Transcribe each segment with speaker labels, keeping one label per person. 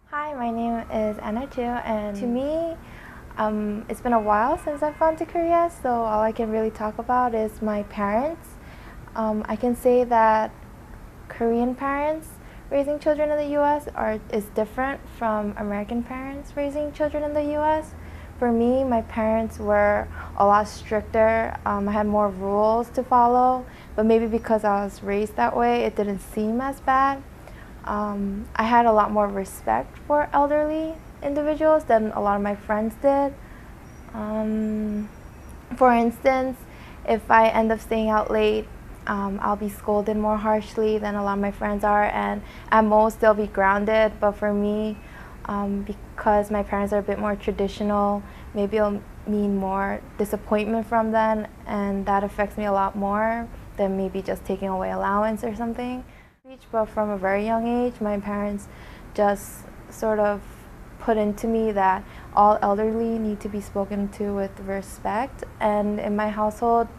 Speaker 1: Hi, my name is Anna Chu, and to me, it's been a while since I've gone to Korea, so all I can really talk about is my parents. I can say that Korean parents raising children in the U.S. is different from American parents raising children in the U.S. For me, my parents were a lot stricter. I had more rules to follow, but maybe because I was raised that way, it didn't seem as bad. I had a lot more respect for elderly individuals than a lot of my friends did. Um, for instance, if I end up staying out late, I'll be scolded more harshly than a lot of my friends are, and at most they'll be grounded. But for me, because my parents are a bit more traditional, maybe it'll mean more disappointment from them, and that affects me a lot more than maybe just taking away allowance or something. But from a very young age, my parents just sort of put into me that all elderly need to be spoken to with respect. And in my household,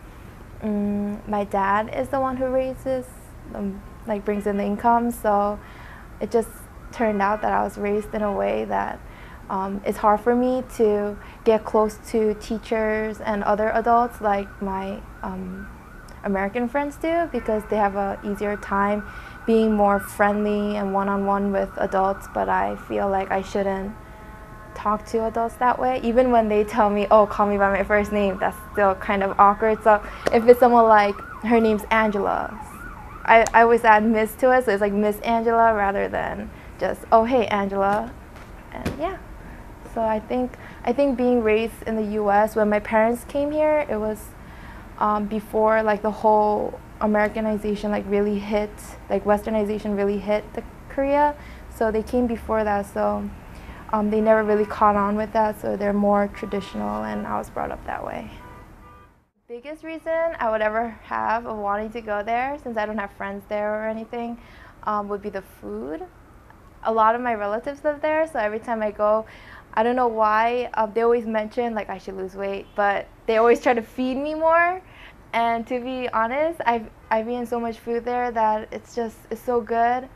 Speaker 1: my dad is the one who raises, like brings in the income. So it just turned out that I was raised in a way that it's hard for me to get close to teachers and other adults like my American friends do, because they have a easier time being more friendly and one-on-one with adults, but I feel like I shouldn't talk to adults that way. Even when they tell me, oh, call me by my first name, that's still kind of awkward. So if it's someone like, her name's Angela, I always add Miss to it, so it's like Miss Angela rather than just, oh, hey, Angela. And yeah. So I think being raised in the U.S., when my parents came here, it was before like the whole Americanization like really hit, like Westernization really hit the Korea. So they came before that, so they never really caught on with that. So they're more traditional, and I was brought up that way. Biggest reason I would ever have of wanting to go there, since I don't have friends there or anything, would be the food. A lot of my relatives live there, so every time I go, I don't know why, they always mention like I should lose weight, but they always try to feed me more. And to be honest, I've eaten so much food there that it's so good.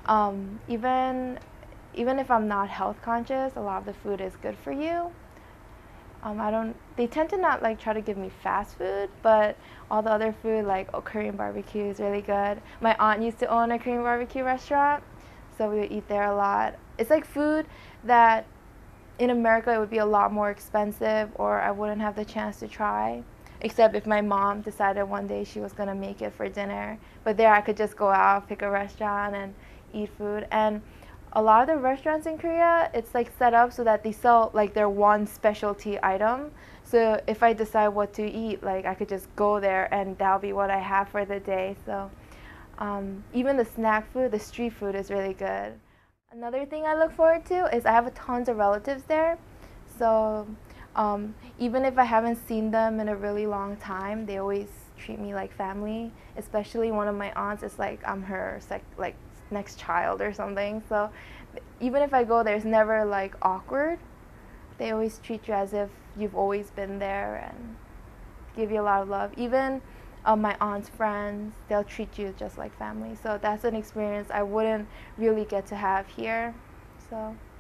Speaker 1: Even if I'm not health conscious, a lot of the food is good for you. I don't. They tend to not like try to give me fast food, but all the other food like Korean barbecue is really good. My aunt used to own a Korean barbecue restaurant, so we would eat there a lot. It's like food that in America it would be a lot more expensive, or I wouldn't have the chance to try, except if my mom decided one day she was gonna make it for dinner. But there I could just go out, pick a restaurant, and eat food. And a lot of the restaurants in Korea, it's like set up so that they sell like their one specialty item. So if I decide what to eat, like I could just go there and that'll be what I have for the day. So even the snack food, the street food is really good. Another thing I look forward to is I have tons of relatives there. So even if I haven't seen them in a really long time, they always treat me like family. Especially one of my aunts is like I'm her like next child or something. So even if I go there, it's never like awkward. They always treat you as if you've always been there and give you a lot of love. Even my aunt's friends, they'll treat you just like family. So that's an experience I wouldn't really get to have here. So